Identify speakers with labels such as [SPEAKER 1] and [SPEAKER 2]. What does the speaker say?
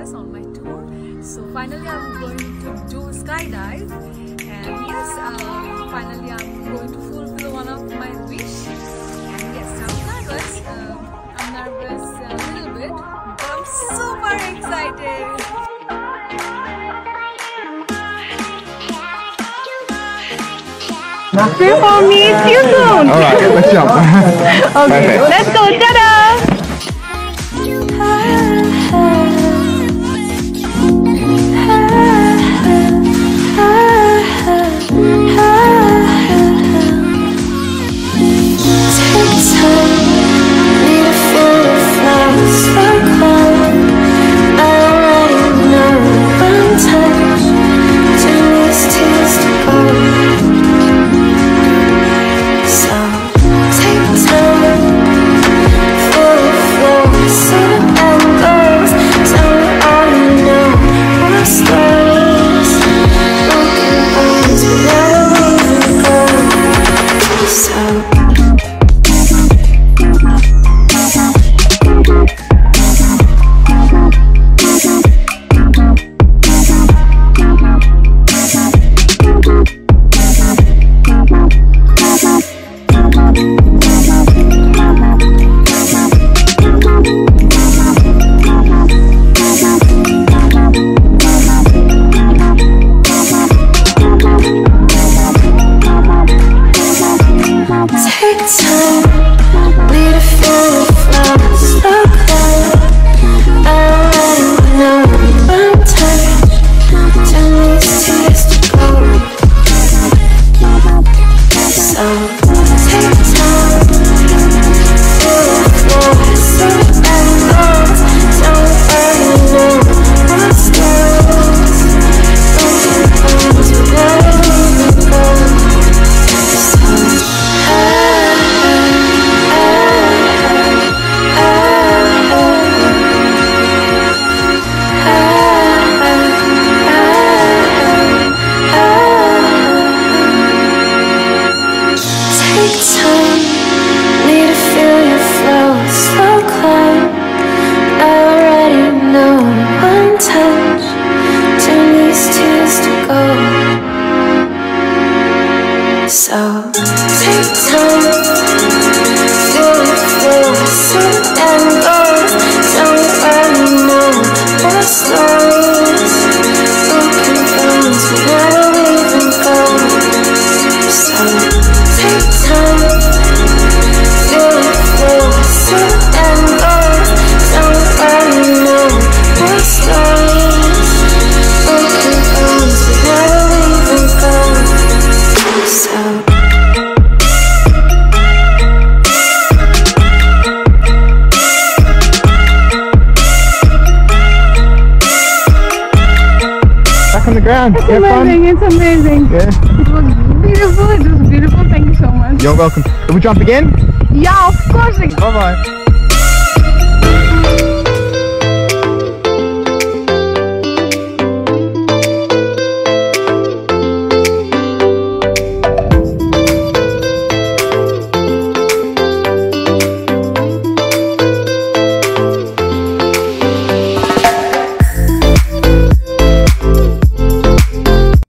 [SPEAKER 1] us on my tour. So finally I'm going to do skydive, and yes, finally I'm going to fulfill one of my wish. And yes, I'm nervous. I'm nervous a little bit, but I'm super excited.
[SPEAKER 2] Pray for me, see you soon.
[SPEAKER 3] Alright, let's jump.
[SPEAKER 2] Okay, let's go, ta-da!
[SPEAKER 4] So take time, feel the flow, sit and go. Don't worry, no more stories, broken bones, we never leave and go. So take time, feel the flow, sit and go. Don't worry, no more stories, broken bones, we never leave and go. So
[SPEAKER 3] back on the ground.
[SPEAKER 2] It's amazing, it's amazing.
[SPEAKER 3] Yeah.
[SPEAKER 2] It was beautiful, Thank you so much.
[SPEAKER 3] You're welcome. Can we jump again?
[SPEAKER 2] Yeah, of course.
[SPEAKER 3] Bye bye.